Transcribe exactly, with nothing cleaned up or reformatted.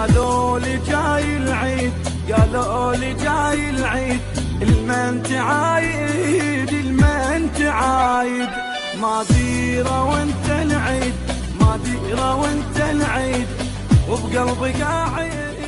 قالوا لي جاي العيد، قالوا لي جاي العيد، المن تعايد المن تعايد. ما ديره وانت العيد، ما ديره وانت العيد، وبقلبي قاعد.